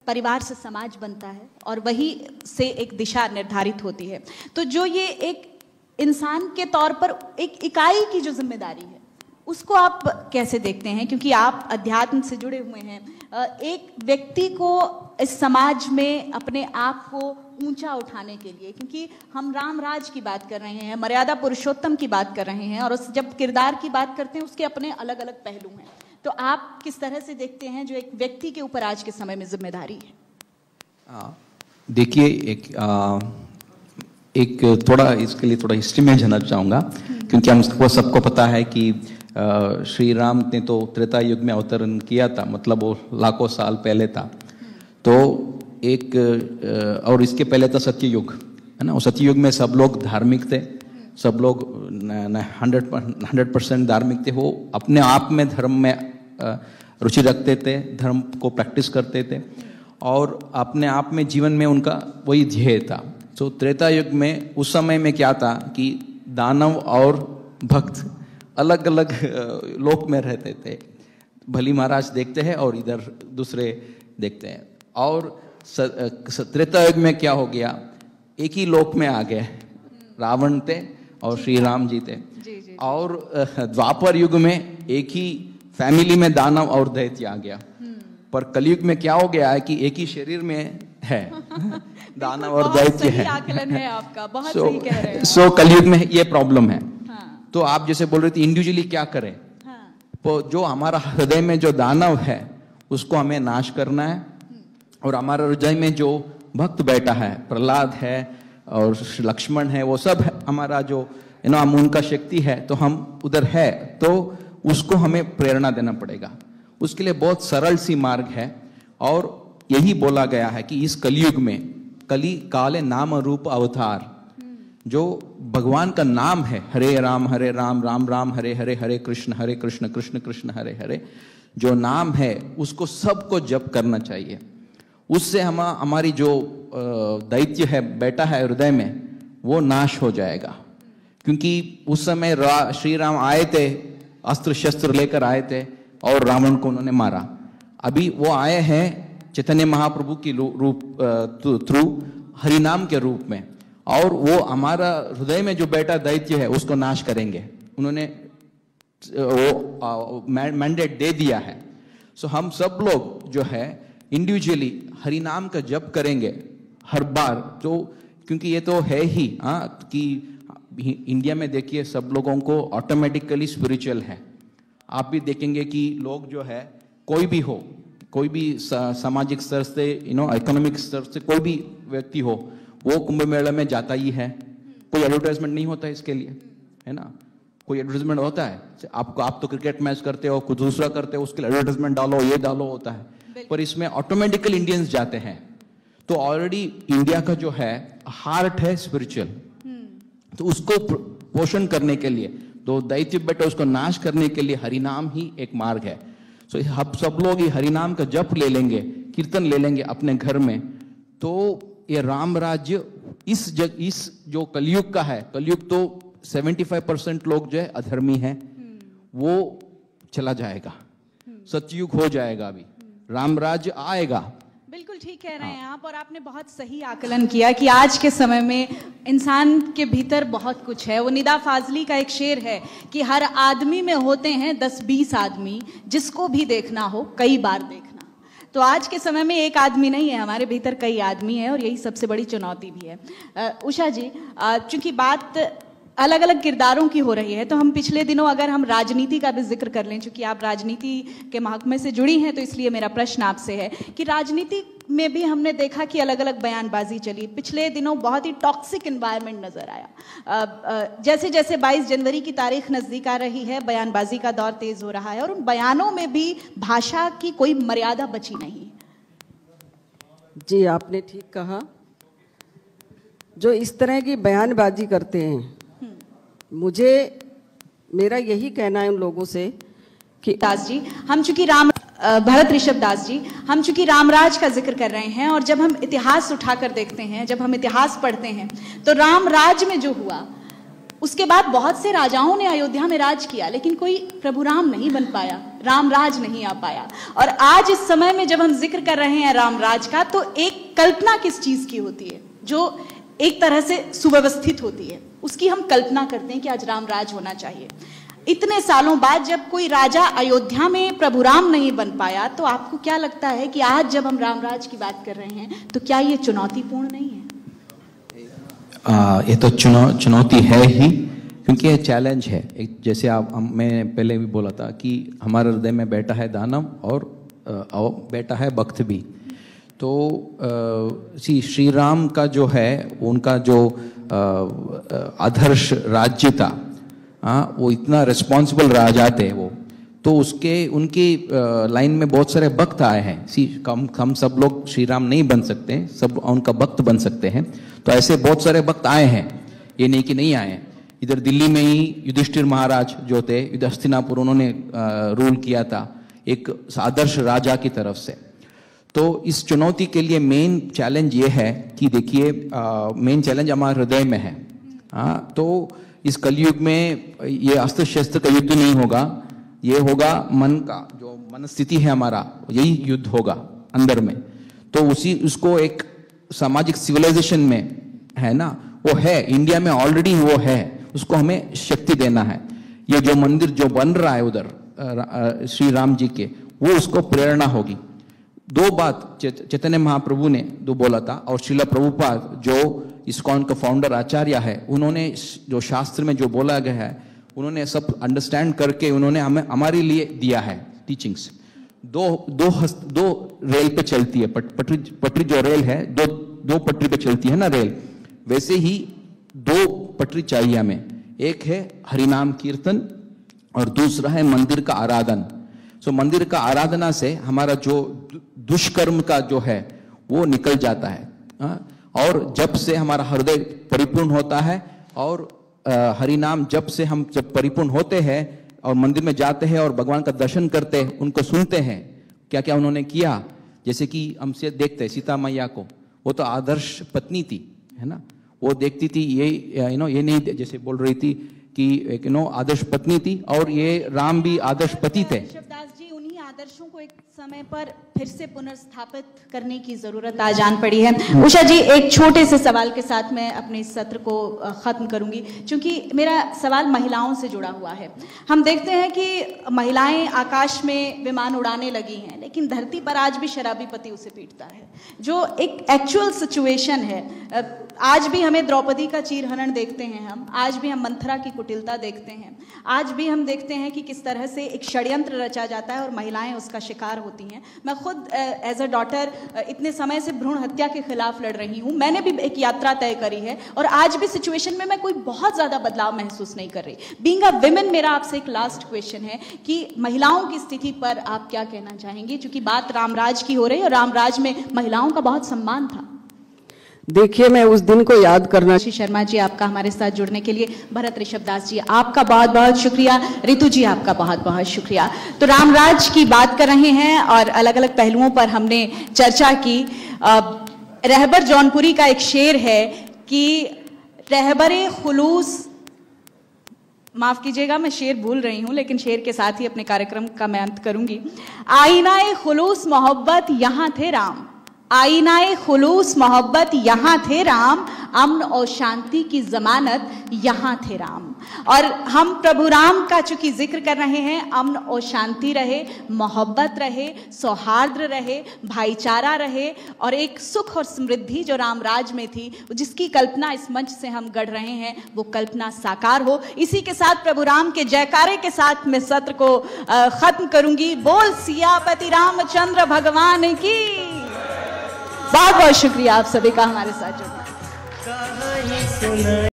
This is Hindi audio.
परिवार से समाज बनता है और वही से एक दिशा निर्धारित होती है। तो जो ये एक इंसान के तौर पर एक इकाई की जो जिम्मेदारी है उसको आप कैसे देखते हैं, क्योंकि आप अध्यात्म से जुड़े हुए हैं, एक व्यक्ति को इस समाज में अपने आप को ऊंचा उठाने के लिए, क्योंकि हम राम राज की बात कर रहे हैं, मर्यादा पुरुषोत्तम की बात कर रहे हैं, और उस जब किरदार की बात करते हैं उसके अपने अलग अलग पहलू हैं, तो आप किस तरह से देखते हैं जो एक व्यक्ति के ऊपर आज के समय में जिम्मेदारी है? देखिए, एक थोड़ा इसके लिए थोड़ा हिस्ट्री में जानना चाहूँगा, क्योंकि हमको सबको पता है कि श्री राम ने तो त्रेता युग में अवतरण किया था, मतलब वो लाखों साल पहले था। तो एक और इसके पहले था सत्य युग, है ना। और सत्य युग में सब लोग धार्मिक थे, सब लोग 100% धार्मिक थे। वो अपने आप में धर्म में रुचि रखते थे, धर्म को प्रैक्टिस करते थे, और अपने आप में जीवन में उनका वही ध्येय था। तो त्रेता युग में उस समय में क्या था कि दानव और भक्त अलग अलग लोक में रहते थे। भली महाराज देखते हैं और इधर दूसरे देखते हैं। और त्रेता युग में क्या हो गया, एक ही लोक में आ गए, रावण थे और श्री राम जी थे। और द्वापर युग में एक ही फैमिली में दानव और दैत्य आ गया। पर कलयुग में क्या हो गया है कि एक ही शरीर में है दानव और दैत्य है। आकलन है आपका, बहुत सही कह रहे हैं। सो कलयुग में ये प्रॉब्लम है। तो आप जैसे बोल रहे थे इंडिविजुअली क्या करें, तो जो हमारा हृदय में जो दानव है उसको हमें नाश करना है, और हमारा हृदय में जो भक्त बैठा है, प्रहलाद है और लक्ष्मण है, वो सब है हमारा जो हम उनका शक्ति है, तो हम उधर है, तो उसको हमें प्रेरणा देना पड़ेगा। उसके लिए बहुत सरल सी मार्ग है, और यही बोला गया है कि इस कलयुग में कली काले नाम रूप अवतार, जो भगवान का नाम है, हरे राम राम राम हरे हरे, हरे कृष्ण कृष्ण कृष्ण हरे हरे, जो नाम है उसको सबको जप करना चाहिए। उससे हमारी जो दैत्य है बैठा है हृदय में, वो नाश हो जाएगा। क्योंकि उस समय श्री राम आए थे, अस्त्र शस्त्र लेकर आए थे, और रावण को उन्होंने मारा। अभी वो आए हैं चैतन्य महाप्रभु की थ्रू हरिनाम के रूप में, और वो हमारा हृदय में जो बैठा दैत्य है उसको नाश करेंगे। उन्होंने वो मैंडेट दे दिया है। सो हम सब लोग जो है इंडिविजुअली हरिनाम का जप करेंगे हर बार, तो क्योंकि ये तो है ही कि इंडिया में देखिए सब लोगों को ऑटोमेटिकली स्पिरिचुअल है। आप भी देखेंगे कि लोग जो है, कोई भी हो, कोई भी सामाजिक स्तर से इकोनॉमिक स्तर से कोई भी व्यक्ति हो, वो कुंभ मेला में जाता ही है। कोई एडवर्टाइजमेंट नहीं होता इसके लिए, है ना। कोई एडवर्टाइजमेंट होता है आप तो क्रिकेट मैच करते हो, कुछ दूसरा करते हो, उसके लिए एडवर्टाइजमेंट डालो, ये डालो होता है, पर इसमें ऑटोमेटिकली इंडियंस जाते हैं। तो ऑलरेडी इंडिया का जो है हार्ट है स्पिरिचुअल, तो उसको पोषण करने के लिए, तो दैत्य बेटा उसको नाश करने के लिए हरिनाम ही एक मार्ग है। सो हम सब लोग ये हरिनाम का जप ले लेंगे, कीर्तन ले लेंगे अपने घर में, तो ये राम राज्य इस जो कलयुग का है, कलयुग तो 75% लोग जो है अधर्मी हैं, वो चला जाएगा, सतयुग हो जाएगा, अभी राम राज्य आएगा। बिल्कुल ठीक कह रहे हैं आप, और आपने बहुत सही आकलन किया कि आज के समय में इंसान के भीतर बहुत कुछ है। वो निदा फाजली का एक शेर है कि हर आदमी में होते हैं 10-20 आदमी, जिसको भी देखना हो कई बार देखना। तो आज के समय में एक आदमी नहीं है, हमारे भीतर कई आदमी है, और यही सबसे बड़ी चुनौती भी है। उषा जी, चूंकि बात अलग अलग किरदारों की हो रही है, तो हम पिछले दिनों अगर हम राजनीति का भी जिक्र कर लें, चूंकि आप राजनीति के महकमे से जुड़ी हैं, तो इसलिए मेरा प्रश्न आपसे है कि राजनीति में भी हमने देखा कि अलग अलग बयानबाजी चली। पिछले दिनों बहुत ही टॉक्सिक एनवायरनमेंट नजर आया। जैसे जैसे 22 जनवरी की तारीख नजदीक आ रही है, बयानबाजी का दौर तेज हो रहा है, और उन बयानों में भी भाषा की कोई मर्यादा बची नहीं। जी, आपने ठीक कहा। जो इस तरह की बयानबाजी करते हैं, मेरा यही कहना है उन लोगों से कि दास जी, हम चूंकि भरत ऋषभ दास जी, हम चूंकि रामराज का जिक्र कर रहे हैं, और जब हम इतिहास उठाकर देखते हैं, जब हम इतिहास पढ़ते हैं, तो रामराज में जो हुआ उसके बाद बहुत से राजाओं ने अयोध्या में राज किया, लेकिन कोई प्रभु राम नहीं बन पाया, राम राज नहीं आ पाया। और आज इस समय में जब हम जिक्र कर रहे हैं राम राज का, तो एक कल्पना किस चीज की होती है जो एक तरह से सुव्यवस्थित होती है, उसकी हम कल्पना करते हैं कि आज राम राज होना चाहिए। इतने सालों बाद जब कोई राजा अयोध्या में प्रभु राम नहीं बन पाया, तो आपको क्या लगता है कि आज जब हम राम राज की बात कर रहे हैं तो क्या ये चुनौतीपूर्ण नहीं है? ये तो चुनौती है ही, क्योंकि ये चैलेंज है। एक जैसे मैं पहले भी बोला था कि हमारे हृदय में बैठा है दानव और बैठा है भक्त भी। तो श्री राम का जो है उनका जो आदर्श राज्य था, वो इतना रिस्पॉन्सिबल राजा थे वो, तो उनकी लाइन में बहुत सारे भक्त आए हैं। हम सब लोग श्री राम नहीं बन सकते, सब उनका भक्त बन सकते हैं। तो ऐसे बहुत सारे भक्त आए हैं, ये नहीं कि नहीं आए हैं। इधर दिल्ली में ही युधिष्ठिर महाराज जो थे, हस्तिनापुर, उन्होंने रूल किया था एक आदर्श राजा की तरफ से। तो इस चुनौती के लिए मेन चैलेंज ये है कि देखिए, मेन चैलेंज हमारे हृदय में है। तो इस कलयुग में ये अस्त्र शस्त्र का युद्ध नहीं होगा, ये होगा मन का जो मनस्थिति है हमारा, यही युद्ध होगा अंदर में। तो उसको एक सामाजिक सिविलाइजेशन में है ना, वो है इंडिया में ऑलरेडी, वो है, उसको हमें शक्ति देना है। ये जो मंदिर जो बन रहा है उधर श्री राम जी के, वो उसको प्रेरणा होगी। दो बात चैतन्य महाप्रभु ने दो बोला था, और श्रीला प्रभुपाद जो इस्कॉन का फाउंडर आचार्य है, उन्होंने जो शास्त्र में जो बोला गया है, उन्होंने सब अंडरस्टैंड करके उन्होंने हमें हमारे लिए दिया है टीचिंग्स। दो रेल पे चलती है, पटरी जो रेल है, दो पटरी पे चलती है ना रेल, वैसे ही दो पटरी चाहिए हमें। एक है हरिनाम कीर्तन और दूसरा है मंदिर का आराधन। सो मंदिर का आराधना से हमारा जो दुष्कर्म का जो है वो निकल जाता है, और जब से हमारा हृदय परिपूर्ण होता है, और हरिनाम जब से हम जब परिपूर्ण होते हैं और मंदिर में जाते हैं और भगवान का दर्शन करते हैं, उनको सुनते हैं क्या क्या उन्होंने किया। जैसे कि हमसे देखते हैं सीता मैया को, वो तो आदर्श पत्नी थी, है ना, वो देखती थी, ये ये नहीं जैसे बोल रही थी कि एक आदर्श पत्नी थी, और ये राम भी आदर्श पति थे। शिवदास जी, उन्हीं आदर्शों को एक समय पर फिर से पुनर्स्थापित करने की जरूरत आज आन पड़ी है। उषा जी, एक छोटे से सवाल के साथ मैं अपने इस सत्र को खत्म करूंगी, क्योंकि मेरा सवाल महिलाओं से जुड़ा हुआ है। हम देखते हैं कि महिलाएं आकाश में विमान उड़ाने लगी हैं, लेकिन धरती पर आज भी शराबी पति उसे पीटता है, जो एक एक्चुअल सिचुएशन है। आज भी हमें द्रौपदी का चीरहरण देखते हैं हम, आज भी हम मंथरा की कुटिलता देखते हैं, आज भी हम देखते हैं कि किस तरह से एक षड्यंत्र रचा जाता है और महिलाएं उसका शिकार होती हैं। मैं खुद एज अ डॉटर इतने समय से भ्रूण हत्या के खिलाफ लड़ रही हूँ, मैंने भी एक यात्रा तय करी है, और आज भी सिचुएशन में मैं कोई बहुत ज़्यादा बदलाव महसूस नहीं कर रही। बीइंग अ विमेन, मेरा आपसे एक लास्ट क्वेश्चन है कि महिलाओं की स्थिति पर आप क्या कहना चाहेंगी, क्योंकि बात रामराज की हो रही है और रामराज में महिलाओं का बहुत सम्मान था। देखिए, मैं उस दिन को याद करना। श्री शर्मा जी, आपका हमारे साथ जुड़ने के लिए, भरत ऋषभदास जी आपका बहुत बहुत शुक्रिया, रितु जी आपका बहुत बहुत शुक्रिया। तो रामराज की बात कर रहे हैं और अलग अलग पहलुओं पर हमने चर्चा की। रहबर जौनपुरी का एक शेर है कि रहबरे खुलूस, माफ कीजिएगा मैं शेर भूल रही हूं, लेकिन शेर के साथ ही अपने कार्यक्रम का मैं अंत करूंगी। आईनाए खुलूस मोहब्बत यहां थे राम, आईनाए खुलूस मोहब्बत यहाँ थे राम, अमन और शांति की जमानत यहाँ थे राम। और हम प्रभु राम का चूंकि जिक्र कर रहे हैं, अमन और शांति रहे, मोहब्बत रहे, सौहार्द रहे, भाईचारा रहे, और एक सुख और समृद्धि जो रामराज में थी, जिसकी कल्पना इस मंच से हम गढ़ रहे हैं, वो कल्पना साकार हो। इसी के साथ प्रभु राम के जयकारे के साथ मैं सत्र को खत्म करूंगी। बोल सियापति रामचंद्र भगवान की। बहुत बहुत शुक्रिया आप सभी का हमारे साथ जुड़ना।